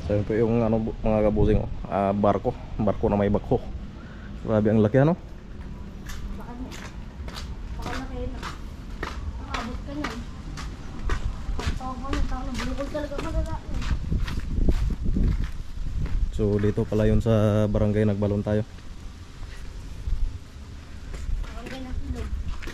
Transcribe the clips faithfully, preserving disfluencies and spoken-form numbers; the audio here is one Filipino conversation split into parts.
So yun po yung ano, mga kabusing, oh, ah, barko, barko na may bakho. Grabe ang laki, ano? Baka na. Baka na kayo na. Nakabot ka niyan. Pagtawag mo yung tao na bulukol talaga magagain. So dito pala yun sa barangay Nagbalon tayo. Barangay na Ilog.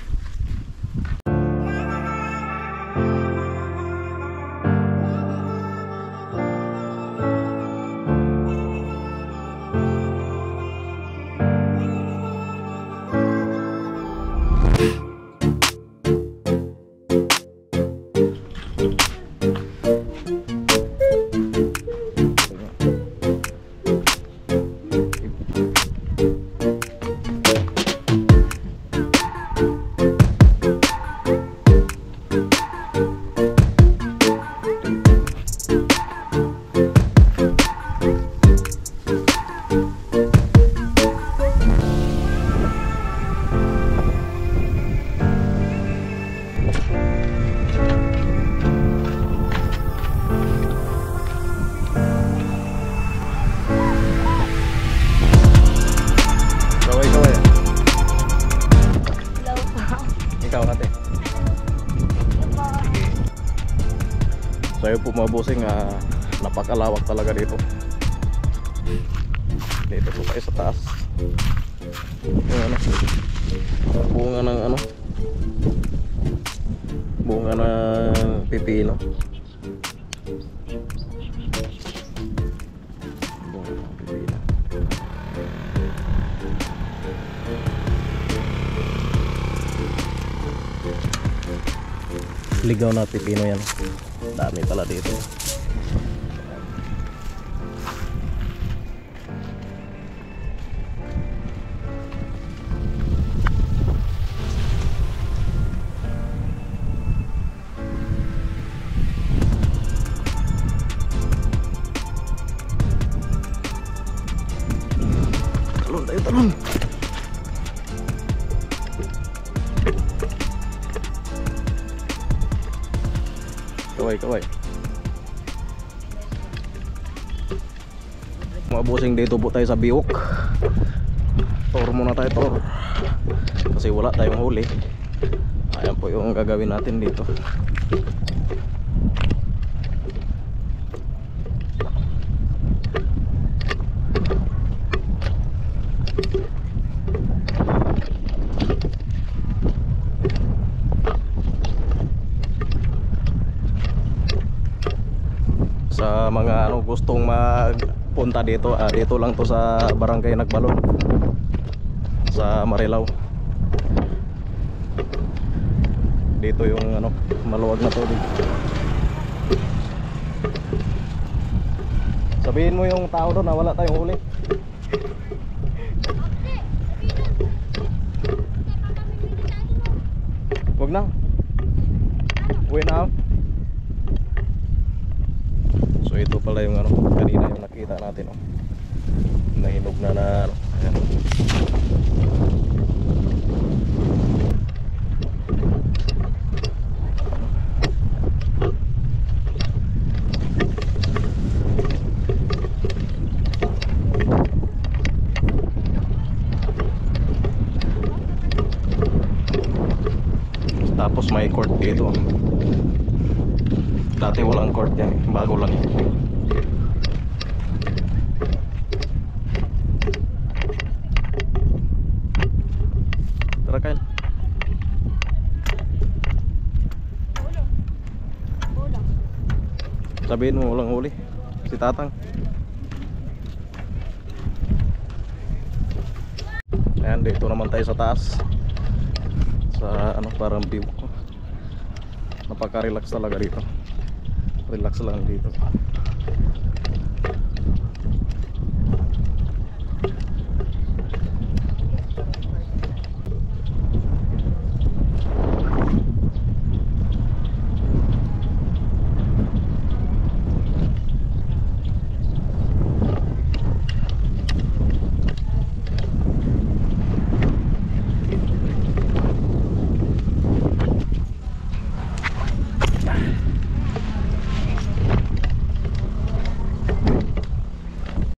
So yun po mga bossing, uh, napakalawak talaga dito. Dito po kayo sa taas. Yung ano, bunga ng ano, bunga ng pipino. Bunga ng pipino. Ligaw na pipino yan. Dami pala dito. Talon tayo, talon. Kaway, kaway. Mga bossing, dito po tayo sa Biok. Tour muna tayo, tour. Kasi wala tayong huli. Ayan po yung gagawin natin dito. Sa mga ano gustong magpunta dito, ah, dito lang to sa barangay Nagbalon sa Marilao. Dito yung ano, maluwag na tubig. Sabihin mo yung tao doon na wala tayong huli. Wag na. Uwi na. So ito pala yung ano, kanina yung nakita natin, oh. Nahinog na na ano. Ayan. Tapos may court dito. Dati walang court yan, bago lang yan. Tara Kyle. Sabihin mo walang huli si Tatang. Ayan, dito naman tayo sa taas. Sa ano, parang view ko. Napaka-relax talaga dito. Relax lang dito.